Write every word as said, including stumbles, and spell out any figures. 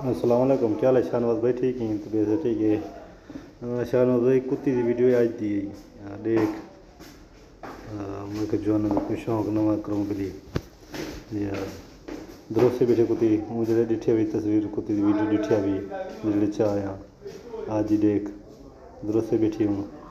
अस्सलाम वालेकुम, क्या हाल है शाहनवाज भाई? ठीक है, तबीयत से ठीक है। हाँ, शाहनवाज भाई कुत्ती की वीडियो आज दी है देख। हाँ, मैं जो है कोई शौक नवा करूँ के लिए यार दोस्त से बैठे कुत्ती मुझे डिठे हुई तस्वीर कुत्ती की वीडियो डिठिया भी जिले चाह आज ही देख दोस्त से बैठी हूँ।